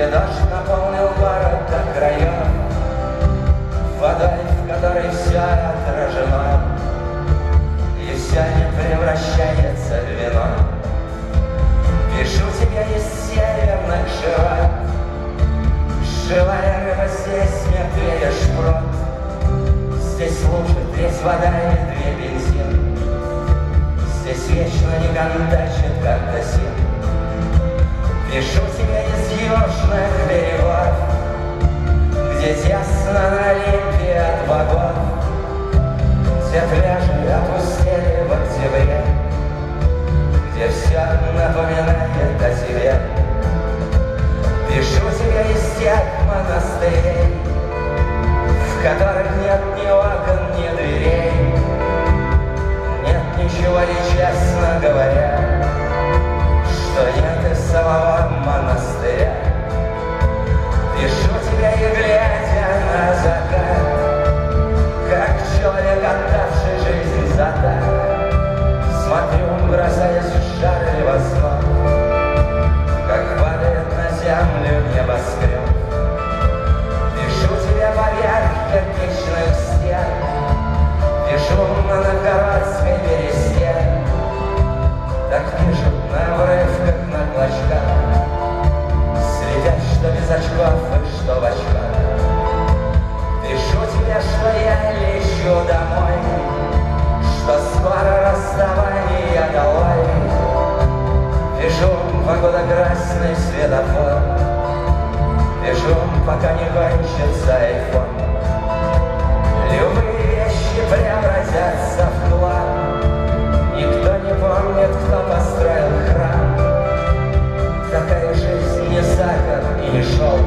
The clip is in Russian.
где дождь наполнил город до краев, водой, в которой все отражено, и все не превращается в вино. Пишу тебе из северных широт, живая рыба здесь мертвее шпрот. Здесь лучше треть вода и две бензин, здесь вечно не кондачит, как досин. Пишу тебе из южных берегов, где тесно на Олимпе от богов, где пляжи опустели в октябре, где все напоминает о тебе. Пишу тебе из тех монастырей, в которых нет ни окон, ни дверей, нет ничего, и честно говоря, что нет и самого монастыря. Пишу тебе и глядя на закат, как человек, отдавший жизнь за так, смотрю, бросаясь в жар и восход, как падает на землю небоскреб. Пишу тебе поверх кирпичных стен, пишу на новгородской бересте, так пишут на обрывках, на клочках, следят, что без очков и что в очках. Пишу тебе, что я лечу домой, что скоро расставание долой. Пишу, погода красный светофор, пишу, пока не кончится айфон. Любые вещи превратятся в хлам, никто не помнит, кто построил храм. Такая жизнь не сахар и не шелк,